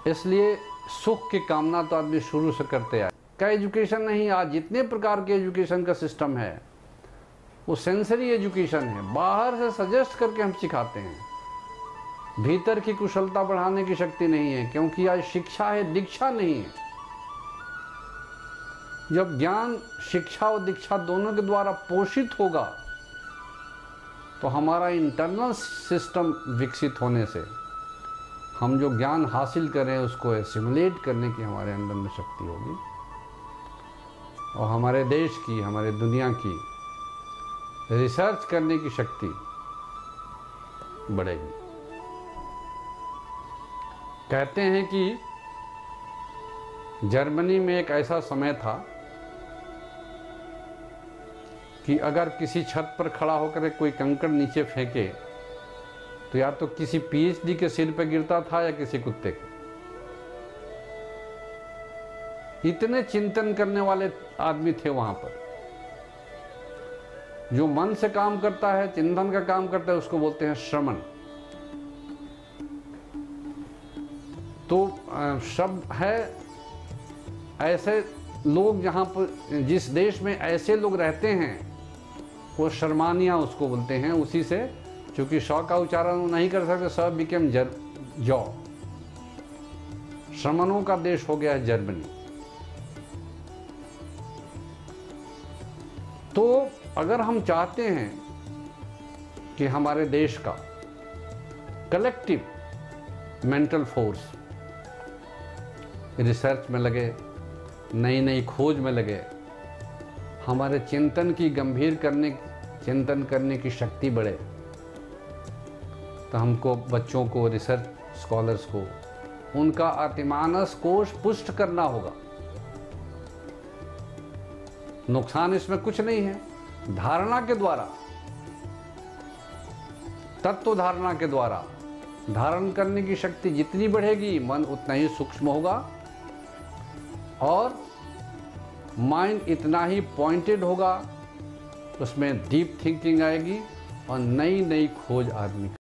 इसलिए सुख की कामना तो आदमी शुरू से करते आए। क्या एजुकेशन नहीं, आज जितने प्रकार के एजुकेशन का सिस्टम है वो सेंसरी एजुकेशन है, बाहर से सजेस्ट करके हम सिखाते हैं। भीतर की कुशलता बढ़ाने की शक्ति नहीं है, क्योंकि आज शिक्षा है, दीक्षा नहीं है। जब ज्ञान शिक्षा और दीक्षा दोनों के द्वारा पोषित होगा तो हमारा इंटरनल सिस्टम विकसित होने से हम जो ज्ञान हासिल करें उसको एसिमुलेट करने की हमारे अंदर में शक्ति होगी और हमारे देश की, हमारे दुनिया की रिसर्च करने की शक्ति बढ़ेगी। कहते हैं कि जर्मनी में एक ऐसा समय था कि अगर किसी छत पर खड़ा होकर कोई कंकड़ नीचे फेंके तो या तो किसी पीएचडी के सिर पे गिरता था या किसी कुत्ते के। इतने चिंतन करने वाले आदमी थे वहां पर। जो मन से काम करता है, चिंतन का काम करता है, उसको बोलते हैं श्रमण। तो शब्द है ऐसे लोग, जहां पर जिस देश में ऐसे लोग रहते हैं वो शर्मानिया उसको बोलते हैं। उसी से, चूंकि श का उच्चारण वो नहीं कर सकते, स बिकेम जौ। श्रमणों का देश हो गया है जर्मनी। तो अगर हम चाहते हैं कि हमारे देश का कलेक्टिव मेंटल फोर्स रिसर्च में लगे, नई नई खोज में लगे, हमारे चिंतन करने की शक्ति बढ़े, तो हमको बच्चों को, रिसर्च स्कॉलर्स को उनका अतिमानस कोश पुष्ट करना होगा। नुकसान इसमें कुछ नहीं है। धारणा के द्वारा, तत्व धारणा के द्वारा धारण करने की शक्ति जितनी बढ़ेगी, मन उतना ही सूक्ष्म होगा और माइंड इतना ही पॉइंटेड होगा, उसमें डीप थिंकिंग आएगी और नई नई खोज आदमी